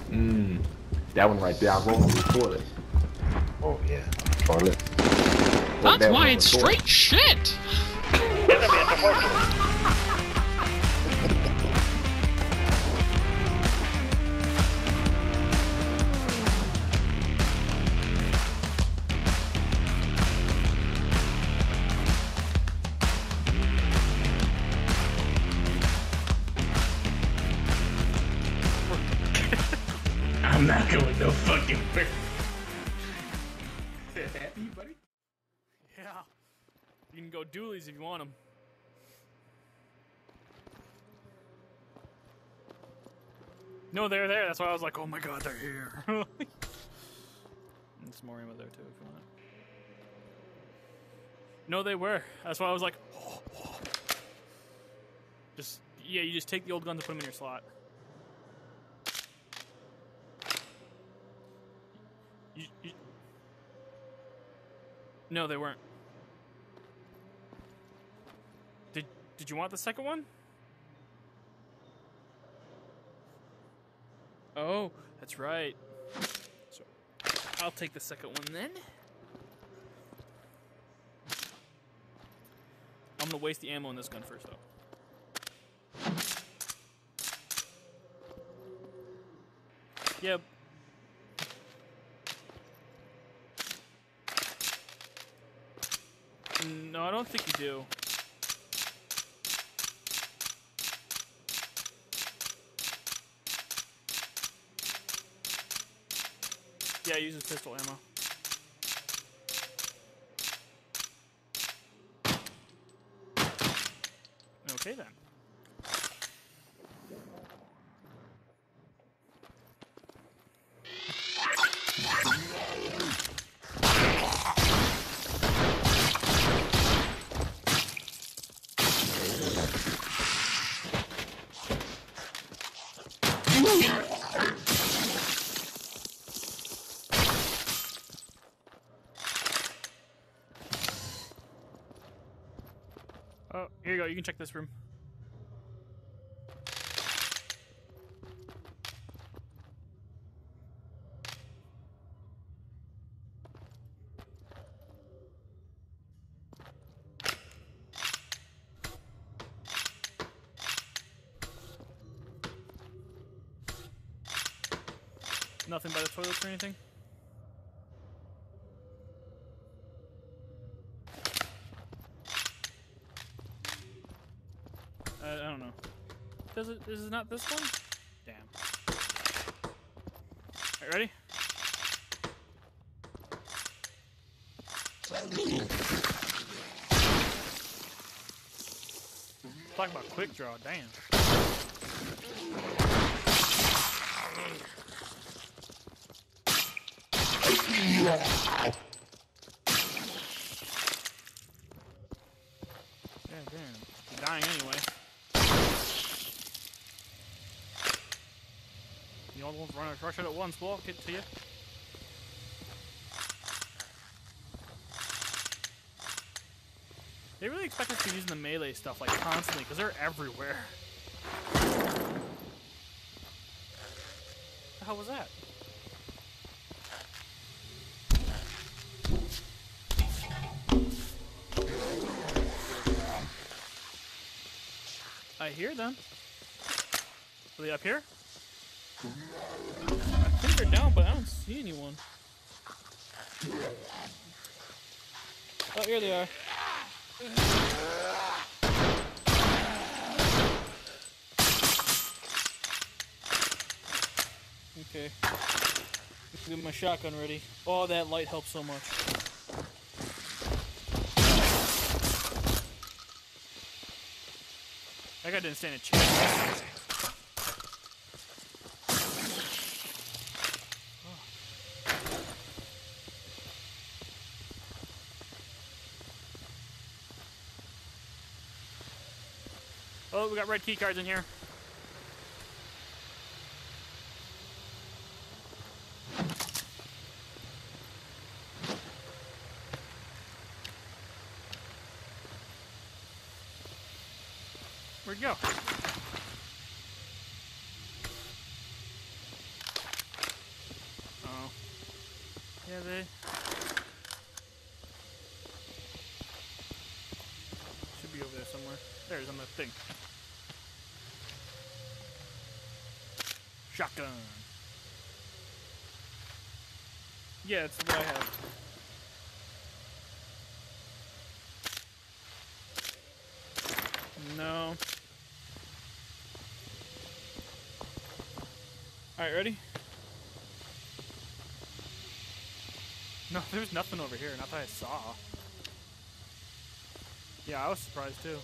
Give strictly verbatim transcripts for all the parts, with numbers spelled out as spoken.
Mm. That one right there, I'm rolling with toilet. Oh yeah, toilet. That's why it's straight shit! I'm not going no fucking fair. Happy, buddy? Yeah. You can go dualies if you want them. No, they're there. That's why I was like, oh my god, they're here. And some more ammo there too if you want it. No, they were. That's why I was like, oh, oh. Just, yeah, you just take the old guns and put them in your slot. You, you... No, they weren't. Did Did you want the second one? Oh, that's right. So, I'll take the second one then. I'm gonna waste the ammo in this gun first, though. Yep. No, I don't think you do. Yeah, he uses pistol ammo. Okay then. Oh, here you go. You can check this room. Nothing by the toilets or anything? Uh, I don't know. Does it? Is it not this one? Damn. Alright, ready? Talk about quick draw, damn. Yeah, damn. You're dying anyway. You all won't run rush it at once, we'll get to you. They really expect us to be using the melee stuff like constantly because they're everywhere. What the hell was that? I hear them. Are they up here? I think they're down, but I don't see anyone. Oh, here they are. Okay. Get my shotgun ready. Oh, that light helps so much. That guy didn't stand a chance. Oh, we got red key cards in here. Where'd you go? Yeah, they should be over there somewhere. There's on the thing. Shotgun. Yeah, it's what I have. No. Alright, ready? No, there's nothing over here. Not that I saw. Yeah, I was surprised too.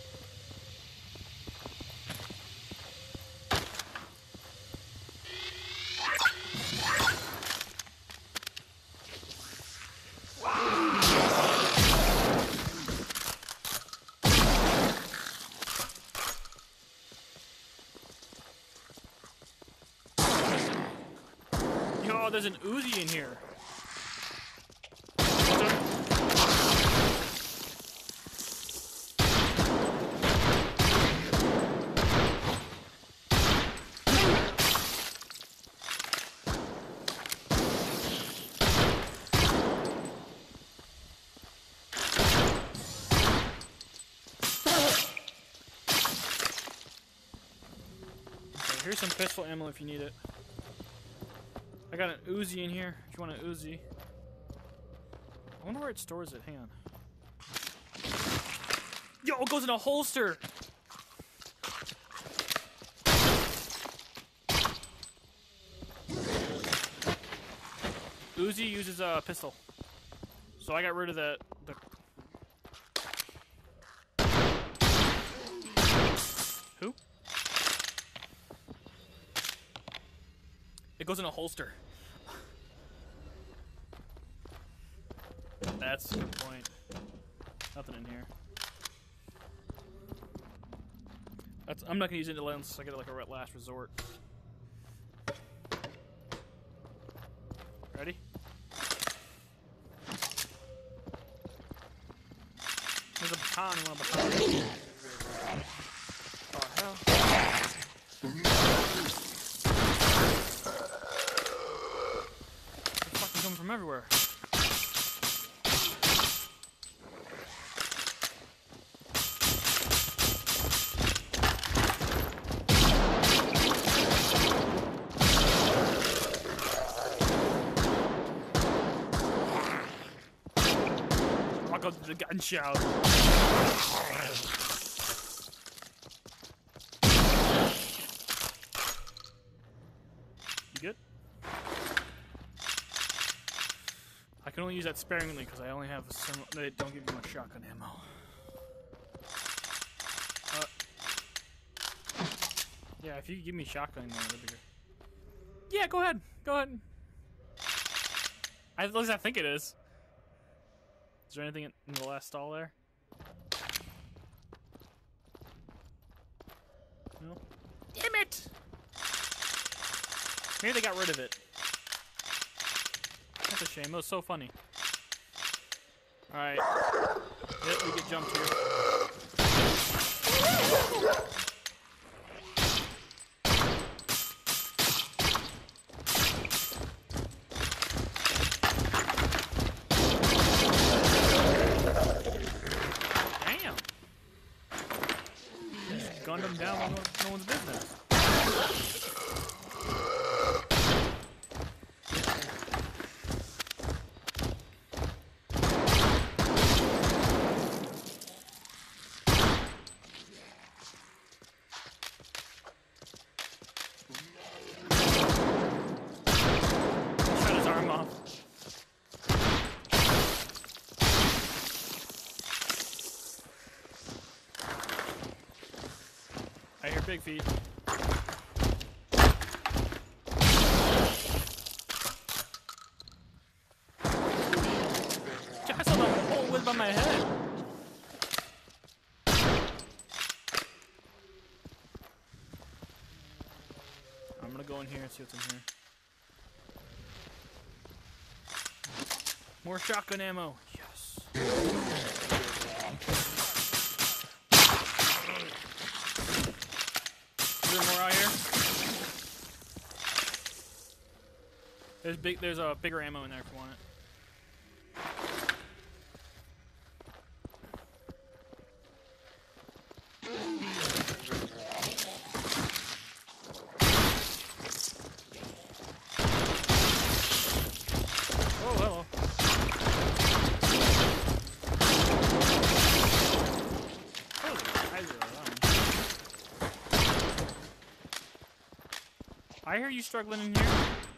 Yo, there's an Uzi in here. Here's some pistol ammo if you need it. I got an Uzi in here if you want an Uzi. I wonder where it stores it. Hang on. Yo, it goes in a holster! Uzi uses a pistol. So I got rid of that. The Who? It goes in a holster. That's a good point. Nothing in here. That's, I'm not gonna use it unless I get it like a last resort. Ready? There's a baton. You want a baton? Oh hell! They're fucking coming from everywhere. Go to the gunshot. You good? I can only use that sparingly because I only have some. They don't give you much shotgun ammo. Uh, yeah, if you give me shotgun ammo, that'd be good. Yeah, go ahead. Go ahead. At least I think it is. Is there anything in, in the last stall there? No. Damn it! Maybe they got rid of it. That's a shame. It was so funny. Alright. Yep, we get jumped here. Gunned them down while no one's business. Shut his arm off. I hear big feet. I saw the whole whip on my head. I'm gonna go in here and see what's in here. More shotgun ammo. Yes. Is there more out here? There's big. There's a uh, bigger ammo in there if you want it. I hear you struggling in here.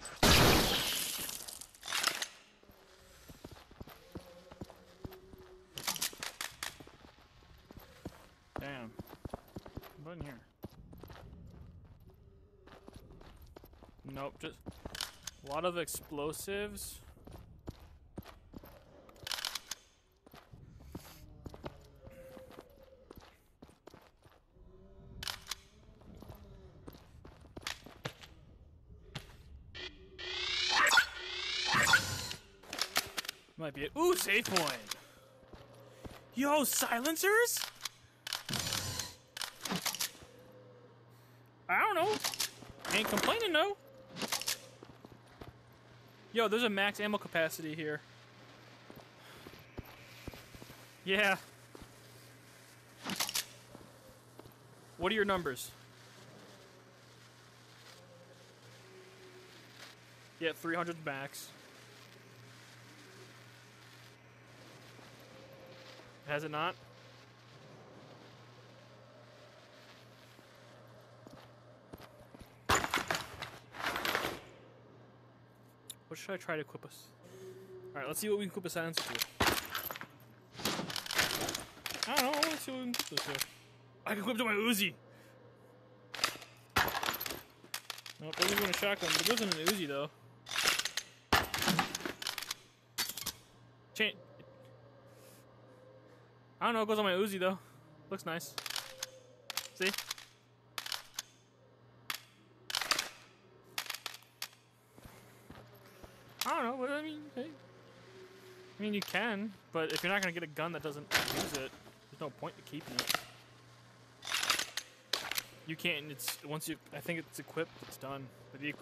Damn. What in here? Nope, just a lot of explosives. Might be it. Ooh, save point. Yo, silencers? I don't know. Ain't complaining, no. Yo, there's a max ammo capacity here. Yeah. What are your numbers? Yeah, three hundred max. Has it not? What should I try to equip us? Alright, let's see what we can equip a silencer to. I don't know, let's see what we can equip this with. I can equip to my Uzi! Nope, doesn't go in a shotgun, but it goes in an Uzi though. Chain. I don't know, it goes on my Uzi though. Looks nice. See? I don't know, but I mean, hey. I mean, you can, but if you're not gonna get a gun that doesn't use it, there's no point to keeping it. You can't, it's, once you, I think it's equipped, it's done. But you,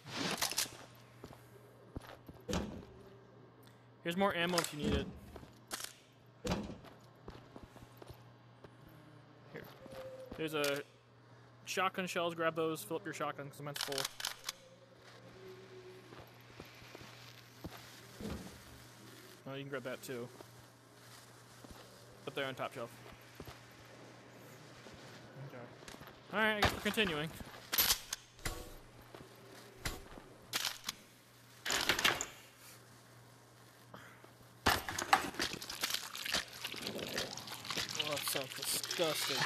here's more ammo if you need it. Here. There's a shotgun shells, grab those, fill up your shotgun because mine's full. Oh, you can grab that too. Up there on top shelf. Okay. Alright, I guess we're continuing. Oh, that sounds disgusting.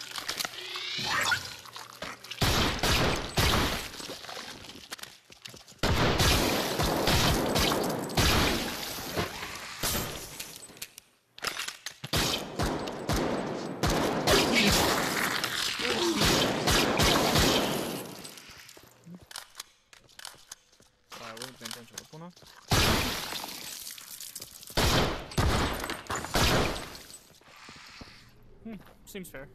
Hmm, seems fair.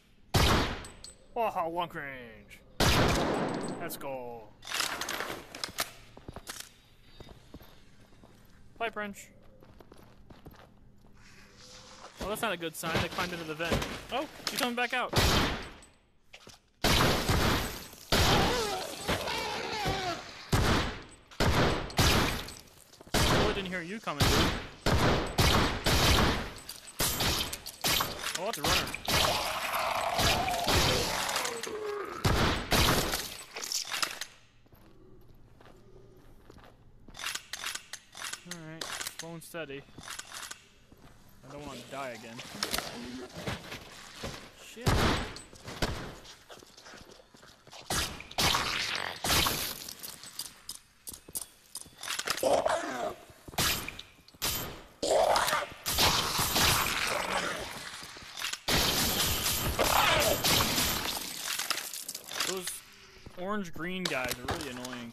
Oh, long range. Let's go. Pipe wrench. Well, that's not a good sign. They climbed into the vent. Oh, she's coming back out. I didn't hear you coming, dude. Oh, that's a runner. Alright, slow and steady. I don't want to die again. Shit. Those orange-green guys are really annoying.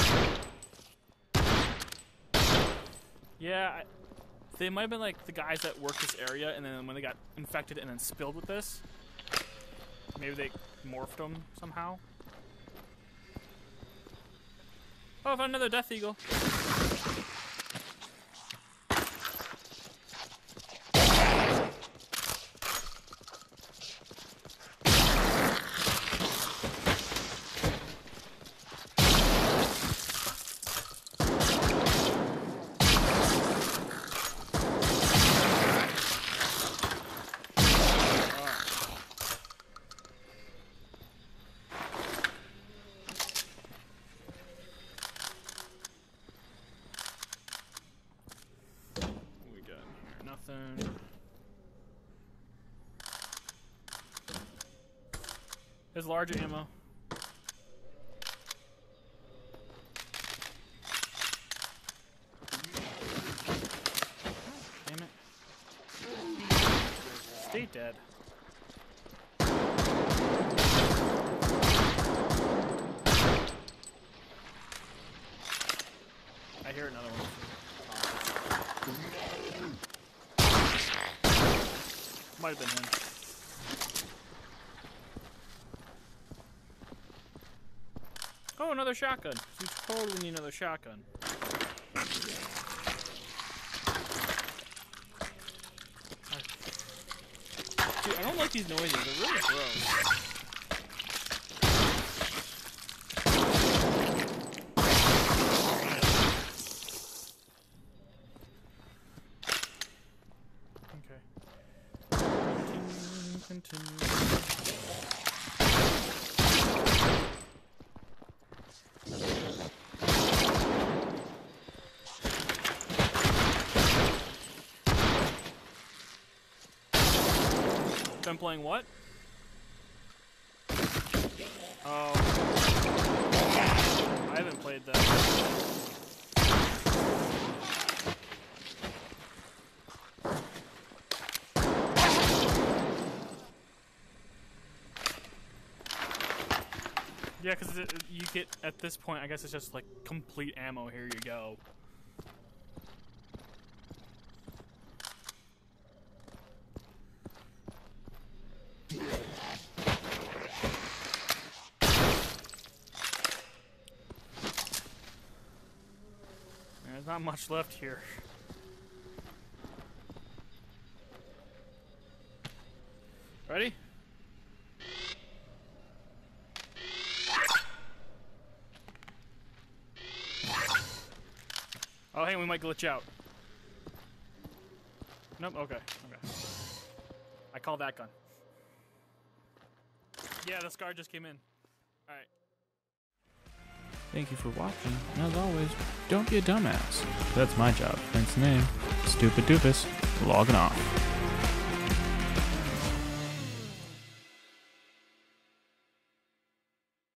Yeah, I, they might have been like the guys that worked this area, and then when they got infected and then spilled with this, maybe they morphed them somehow. Oh, I found another Death Eagle. There's larger ammo. Damn it. Stay dead. I hear another one. Might have been him. Oh, another shotgun. You totally need another shotgun. Dude, I don't like these noises. They're really gross. Continue. Been playing what? Oh. I haven't played that. Yeah, because you get, at this point, I guess it's just like complete ammo. Here you go. There's not much left here. Ready? Oh, hey, we might glitch out. Nope, okay, okay. I call that gun. Yeah, the scar just came in. Alright. Thank you for watching, and as always, don't be a dumbass. That's my job, hence the name. Stupid Doofus, logging off.